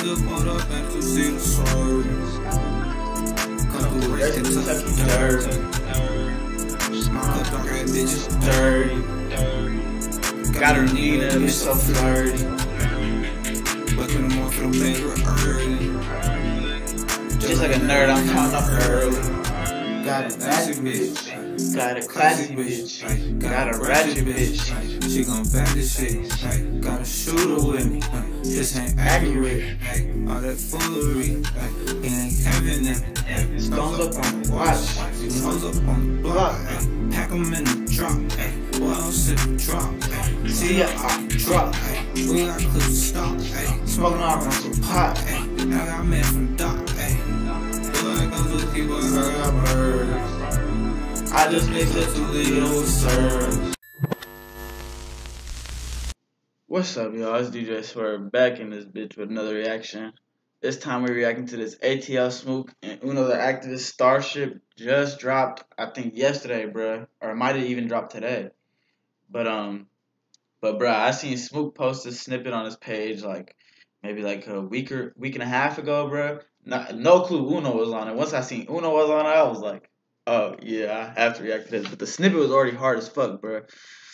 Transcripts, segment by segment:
nigga pulled up and could see the sword. Come through race and took the dirt. Smile dark red bitches dirty. Got her Nina, bitch so flirty. But in the morning for the major early. Just like a nerd, I'm counting up early. Got a classic bitch. Got a classic bitch. Got a ratchet bitch. She gon' back this shit. Got a shooter with me. This ain't accurate. All that foolery. He ain't having it. Stones up on the watch. Stones up on the block. Pack 'em in the drop. Well, I'll sit and drop. See ya, I drop. We got clips to stop. Smoking all around some pot. I got men from Doc. Feel like I'm just people heard I bird. I just mixed it to the serve. What's up, y'all? It's DJ Swerve back in this bitch with another reaction. This time we're reacting to this Atl Smook and UnoTheActivist Starship. Just dropped, I think yesterday, bruh, or it might have even dropped today. But bruh, I seen Smook post a snippet on his page like maybe like a week and a half ago, bruh. No clue Uno was on it. Once I seen Uno was on it, I was like, oh yeah, I have to react to this. But the snippet was already hard as fuck, bruh.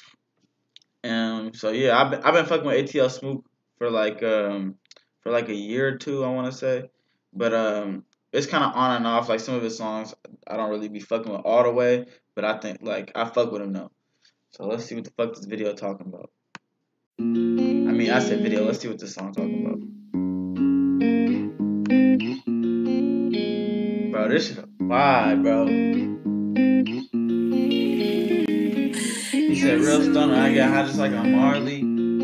So yeah, I've been fucking with Atl Smook for like a year or two, I want to say. But it's kind of on and off. Like some of his songs, I don't really be fucking with all the way. But I think like I fuck with him though. So let's see what the fuck this video talking about. I mean, I said video. Let's see what this song talking about. Bro, this shit a vibe, bro. He said, real stunner, I get high just like a Marley.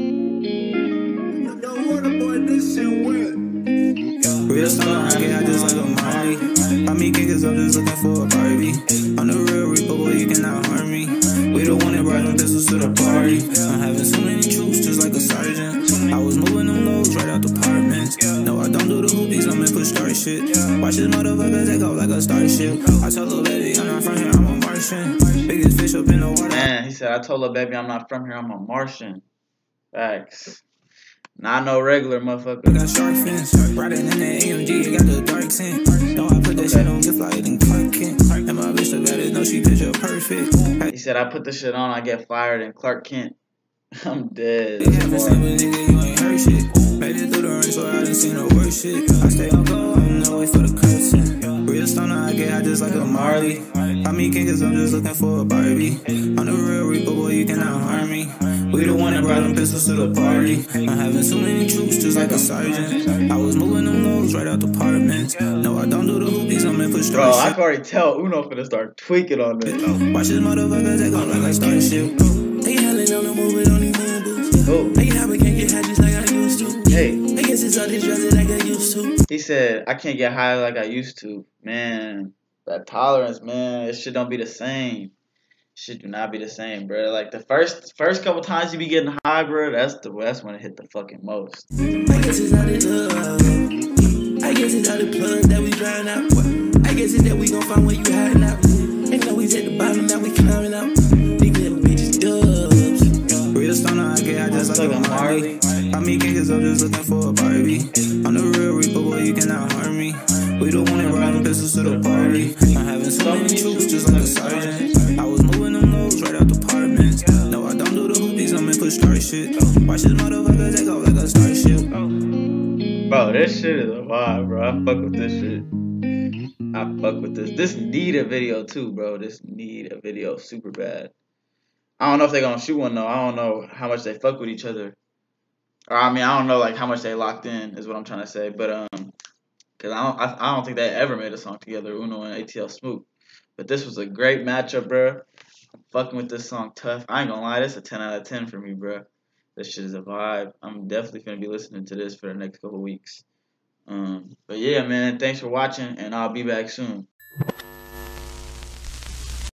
Real stunner, I get high just like a Marley. I mean, kickers, I'm just looking for a Barbie. I'm the real Reaper, boy, you cannot harm me. We the one that brought them pistols to the party. I'm having so many troops, just like a sergeant. I was moving them loads right out the apartments. No, I don't do the hoopies, I'm in push Starship. Watch this motherfucker take off like a Starship. I told the lady I'm not from here, I'm a Martian. Biggest fish up in the water. Man, he said, I told her baby I'm not from here, I'm a Martian. Facts. Not no regular motherfucker. I got shark fins, riding in the AMG, it got the dark tint. No, I put that shit on, get flyer than Clark Kent. And my bitch the baddest, no, she picture perfect. He said, I put this shit on, I get fired than Clark Kent. I'm dead. You haven't seen me, nigga, you ain't heard shit. Made it through the rain, so I didn't see no worse shit. I stay on go, I'm no way for the cursing. Real stunner, I get high just like a Marley. I mean, kickers, I'm just looking for a Barbie. I'm the real Reaper, boy, you cannot harm me. We the one that brought them pistols to the party. I'm having so many troops, just like a sergeant. I was moving them loads right out the apartments. No, I don't do the hoopies, I'm in for Starship. Bro, I can already tell Uno finna start tweaking on this. Watch this motherfucker take off like a Starship. They howling on the move with only members. Oh. They high, but can't get high just like I used to. Hey. I guess it's all these drugs like I used to. He said, I can't get high like I used to. Man, that tolerance, man, it shit don't be the same. Shit do not be the same, bro. Like the first couple times you be getting high, bro, that's when it hit the fucking most. I guess it's all the love. I guess it's all the plug that we trying out. I guess it's that we gon' find where you hiding out. Ain't no we at the bottom, now we climbing out. These little bitches dubs. Real stunner, I get high just like a Marley. I mean, kickers, I'm just looking for a Barbie. I'm the real Reaper, boy, you cannot harm me. We the one that brought them pistols to the party. I'm having so many troops, just like a sergeant. I was moving them loads right out the apartments. No, I don't do the hoopies, I'm in for Starship. Watch this motherfucker take off like a Starship. Bro, this shit is a vibe, bro. I fuck with this shit. I fuck with this. This need a video too, bro. This need a video super bad. I don't know if they're gonna shoot one though. I don't know how much they fuck with each other. Or I mean, I don't know like how much they locked in is what I'm trying to say. But cause I don't think they ever made a song together, Uno and Atl Smook. But this was a great matchup, bro. I'm fucking with this song tough. I ain't gonna lie, this is a 10 out of 10 for me, bro. This shit is a vibe. I'm definitely gonna be listening to this for the next couple weeks. But yeah, man, thanks for watching, and I'll be back soon.